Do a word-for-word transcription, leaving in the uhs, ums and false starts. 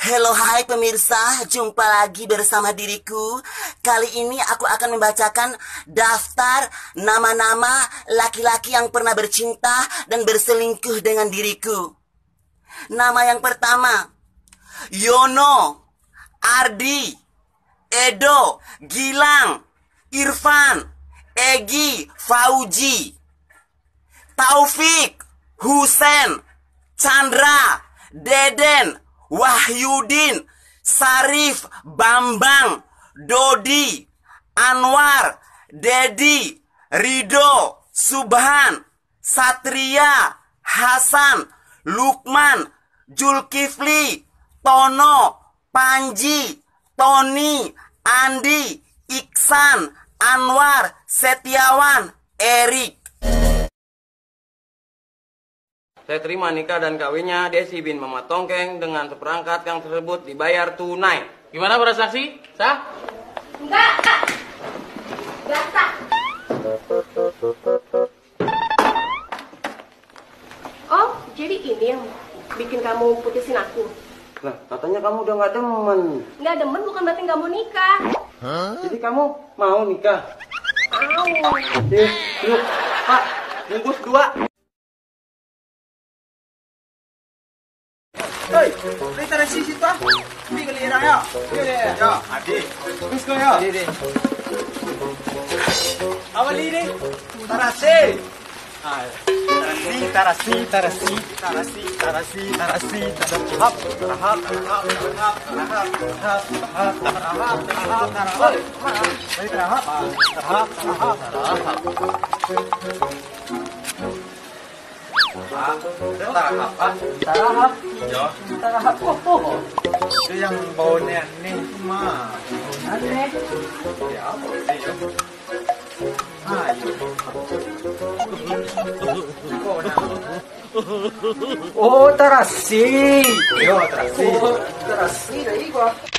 Halo hai pemirsa, jumpa lagi bersama diriku. Kali ini aku akan membacakan daftar nama-nama laki-laki yang pernah bercinta dan berselingkuh dengan diriku. Nama yang pertama, Yono, Ardi, Edo, Gilang, Irfan, Egi, Fauji, Taufik, Husen, Chandra, Deden, Wahyudin, Sarif, Bambang, Dodi, Anwar, Dedi, Rido, Subhan, Satria, Hasan, Lukman, Julkifli, Tono, Panji, Tony, Andi, Iksan, Anwar, Setiawan, Erik. Saya terima nikah dan kawinnya Desi bin Mama Tongkeng dengan seperangkat yang tersebut dibayar tunai. Gimana para saksi? Sah? Enggak, Kak. Enggak sah. Oh, jadi ini yang bikin kamu putusin aku? Lah, katanya kamu udah nggak demen. Nggak demen bukan berarti nggak mau nikah. Hah? Jadi kamu mau nikah? Mau. Eh, yuk, Pak, bungkus dua. Hei, ini taruh sisi tu ah. Ini kelihatan ya. Ya, ya. Adik. Terus kau ya. Adik. Awal ini. Tarasi. Tarasi, tarasi, tarasi, tarasi, tarasi, tarasi, tarahap, tarahap, tarahap, tarahap, tarahap, tarahap, tarahap, tarahap, tarahap. Mari tarahap, tarahap, tarahap, tarahap. Pak, tarahap, Pak. Tarahap. Ya. Tarahap. Oh, oh. Itu yang baunya nih, mah. Aneh. Ya, apa sih? Ayo. Oh, tarasi. Yo, tarasi. Oh, tarasi dari gua.